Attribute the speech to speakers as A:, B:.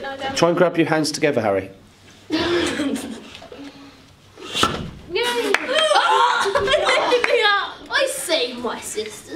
A: Teenaider.
B: Try and grab your hands together, Harry.
A: Yay! I saved my sister.